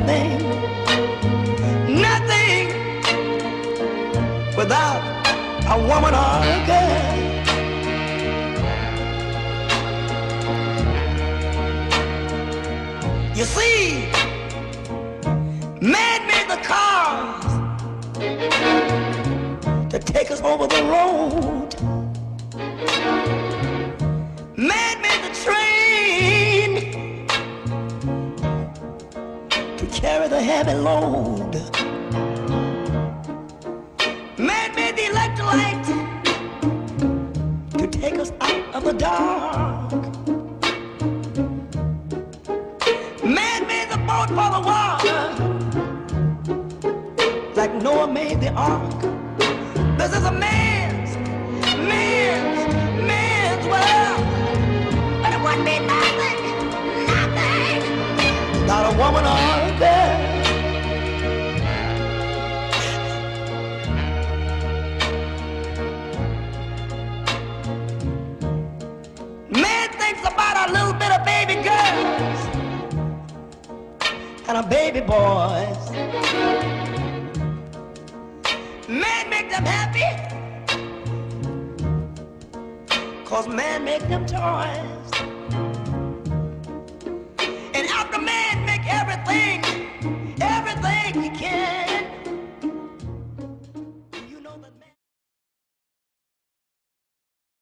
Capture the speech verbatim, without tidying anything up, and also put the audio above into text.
nothing, nothing without a woman or a girl. You see, man made the cars to take us over the road. Man made the train to carry the heavy load. Man made the electric light to take us out of the dark. Man made the boat for the water, like Noah made the ark. This is a man's, man's, man's world. But it wouldn't be nothing, nothing, not a woman or a girl. Man thinks about a little bit of baby girls and a baby boys. Man make them happy, cause man make them toys.